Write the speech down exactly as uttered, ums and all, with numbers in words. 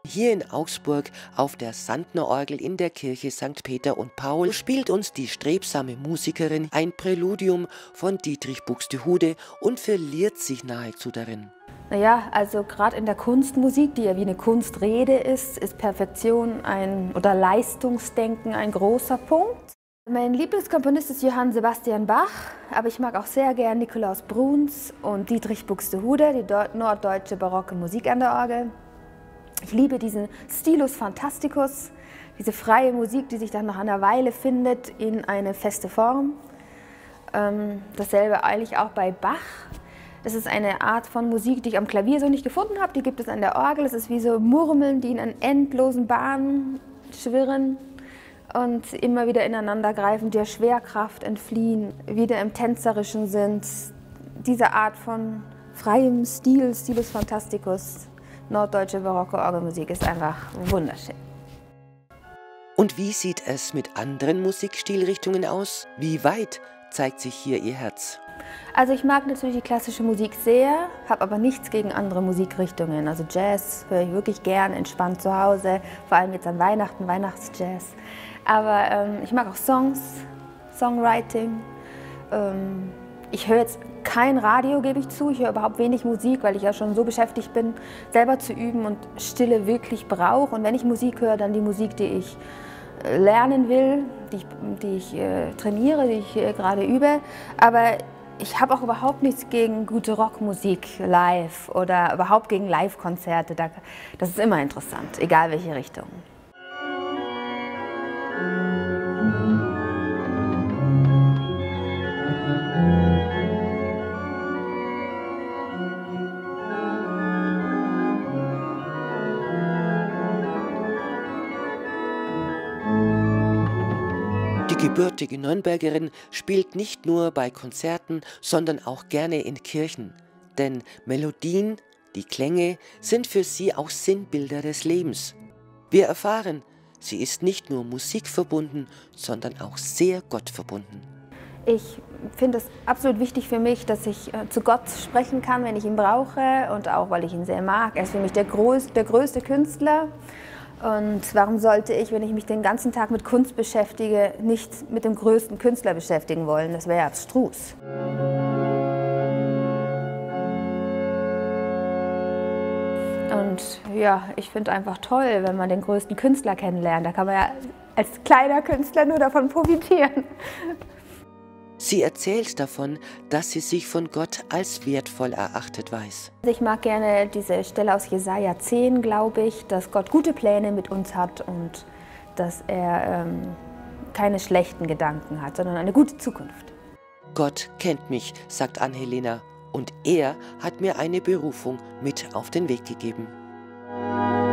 Hier in Augsburg auf der Sandner-Orgel in der Kirche Sankt Peter und Paul spielt uns die strebsame Musikerin ein Präludium von Dietrich Buxtehude und verliert sich nahezu darin. Naja, also gerade in der Kunstmusik, die ja wie eine Kunstrede ist, ist Perfektion ein, oder Leistungsdenken ein großer Punkt. Mein Lieblingskomponist ist Johann Sebastian Bach, aber ich mag auch sehr gern Nikolaus Bruhns und Dietrich Buxtehude, die norddeutsche barocke Musik an der Orgel. Ich liebe diesen Stilus Fantasticus, diese freie Musik, die sich dann nach einer Weile findet in eine feste Form. Ähm, dasselbe eigentlich auch bei Bach. Das ist eine Art von Musik, die ich am Klavier so nicht gefunden habe. Die gibt es an der Orgel. Es ist wie so Murmeln, die in einen endlosen Bahnen schwirren und immer wieder ineinander greifen, der Schwerkraft entfliehen, wieder im Tänzerischen sind. Diese Art von freiem Stil, Stilus Fantasticus, norddeutsche barocke Orgelmusik ist einfach wunderschön. Und wie sieht es mit anderen Musikstilrichtungen aus? Wie weit zeigt sich hier Ihr Herz? Also ich mag natürlich die klassische Musik sehr, habe aber nichts gegen andere Musikrichtungen. Also Jazz höre ich wirklich gern, entspannt zu Hause, vor allem jetzt an Weihnachten, Weihnachtsjazz. Aber ähm, ich mag auch Songs, Songwriting. Ähm, ich höre jetzt kein Radio, gebe ich zu. Ich höre überhaupt wenig Musik, weil ich ja schon so beschäftigt bin, selber zu üben und Stille wirklich brauche. Und wenn ich Musik höre, dann die Musik, die ich äh, lernen will, die ich, die ich äh, trainiere, die ich äh, gerade übe. Aber ich habe auch überhaupt nichts gegen gute Rockmusik live oder überhaupt gegen Live-Konzerte. Das ist immer interessant, egal welche Richtung. Die gebürtige Nürnbergerin spielt nicht nur bei Konzerten, sondern auch gerne in Kirchen. Denn Melodien, die Klänge, sind für sie auch Sinnbilder des Lebens. Wir erfahren, sie ist nicht nur musikverbunden, sondern auch sehr gottverbunden. Ich finde es absolut wichtig für mich, dass ich äh, zu Gott sprechen kann, wenn ich ihn brauche und auch, weil ich ihn sehr mag. Er ist für mich der größte, der größte Künstler. Und warum sollte ich, wenn ich mich den ganzen Tag mit Kunst beschäftige, nicht mit dem größten Künstler beschäftigen wollen? Das wäre ja abstrus. Und ja, ich finde einfach toll, wenn man den größten Künstler kennenlernt. Da kann man ja als kleiner Künstler nur davon profitieren. Sie erzählt davon, dass sie sich von Gott als wertvoll erachtet weiß. Ich mag gerne diese Stelle aus Jesaja zehn, glaube ich, dass Gott gute Pläne mit uns hat und dass er ähm, keine schlechten Gedanken hat, sondern eine gute Zukunft. Gott kennt mich, sagt Ann-Helena, und er hat mir eine Berufung mit auf den Weg gegeben.